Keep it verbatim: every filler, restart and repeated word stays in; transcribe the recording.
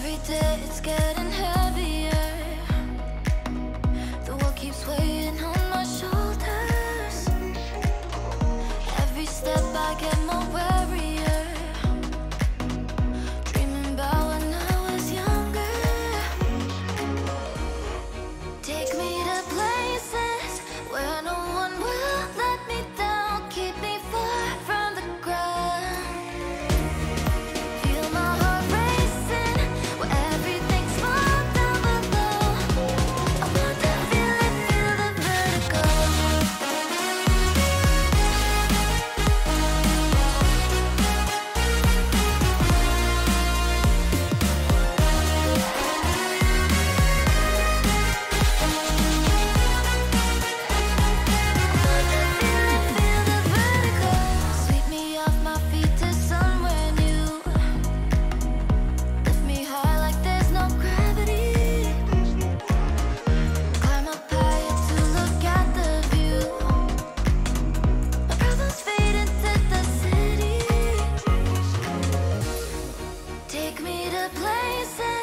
Every day it's getting heavier. The world keeps weighing on my shoulders. Every step I get more warier, dreaming about when I was younger. Take me to places where no one will let me down. Keep me far from the ground. Feel my heart racing where everything's far down below. I want to feel it, feel the vertigo. Sweep me off my feet to somewhere new. Lift me high like there's no gravity. Climb up higher to look at the view. My problems fade into the city. Take me to places